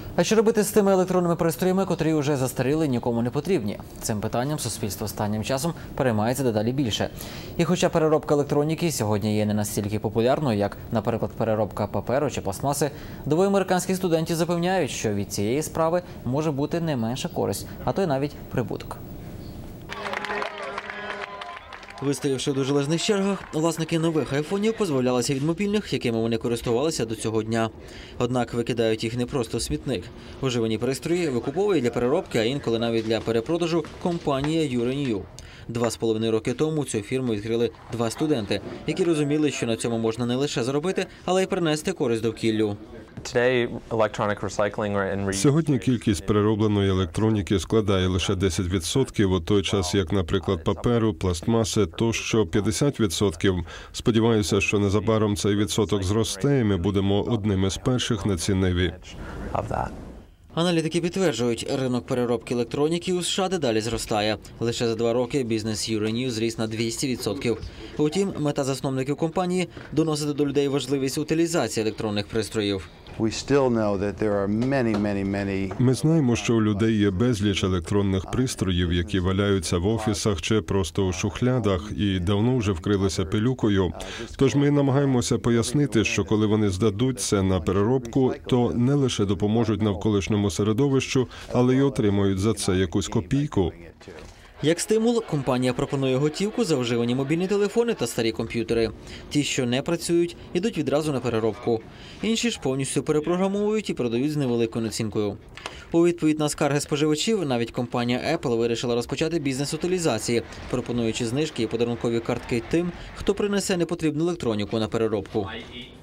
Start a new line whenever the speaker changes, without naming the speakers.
А що робити з тими електронними пристроями, котрі вже застаріли, нікому не потрібні? Цим питанням суспільство останнім часом переймається дедалі більше. І хоча переробка електроніки сьогодні є не настільки популярною, як, наприклад, переробка паперу чи пластмаси, двоє американських студентів запевняють, що від цієї справи може бути не менша користь, а то й навіть прибуток. Вистоявши в довжелезних чергах, власники нових айфонів позбавлялися від мобільних, якими вони користувалися до цього дня. Однак викидають їх не просто в смітник. Уживані пристрої викуповує для переробки, а інколи навіть для перепродажу компанія URENEW. 2,5 роки тому цю фірму відкрили два студенти, які розуміли, що на цьому можна не лише заробити, але й принести користь довкіллю.
Сьогодні кількість переробленої електроніки складає лише 10%, у той час як, наприклад, паперу, пластмаси тощо 50%. Сподіваюся, що незабаром цей відсоток зросте, і ми будемо одними з перших на цій ниві.
Аналітики підтверджують, ринок переробки електроніки у США дедалі зростає. Лише за 2 роки бізнес URENEW зріс на 200%. Утім, мета засновників компанії – доносити до людей важливість утилізації електронних пристроїв.
Ми знаємо, що у людей є безліч електронних пристроїв, які валяються в офісах чи просто у шухлядах і давно вже вкрилися пилюкою. Тож ми намагаємося пояснити, що коли вони здадуть це на переробку, то не лише допоможуть навколишньому середовищу, але й отримують за це якусь копійку.
Як стимул, компанія пропонує готівку за вживані мобільні телефони та старі комп'ютери. Ті, що не працюють, йдуть відразу на переробку. Інші ж повністю перепрограмовують і продають з невеликою націнкою. У відповідь на скарги споживачів, навіть компанія Apple вирішила розпочати бізнес утилізації, пропонуючи знижки і подарункові картки тим, хто принесе непотрібну електроніку на переробку.